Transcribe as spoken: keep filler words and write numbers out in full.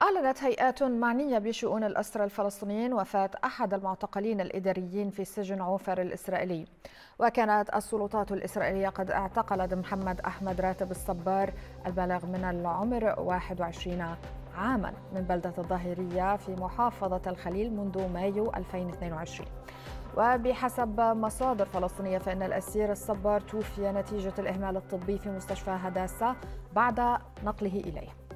أعلنت هيئات معنية بشؤون الأسرى الفلسطينيين وفاة أحد المعتقلين الإداريين في سجن عوفر الإسرائيلي. وكانت السلطات الإسرائيلية قد اعتقلت محمد أحمد راتب الصبار البالغ من العمر واحد وعشرين عاما من بلدة الظاهرية في محافظة الخليل منذ مايو ألفين واثنين وعشرين. وبحسب مصادر فلسطينية فإن الأسير الصبار توفي نتيجة الإهمال الطبي في مستشفى هداسة بعد نقله إليه.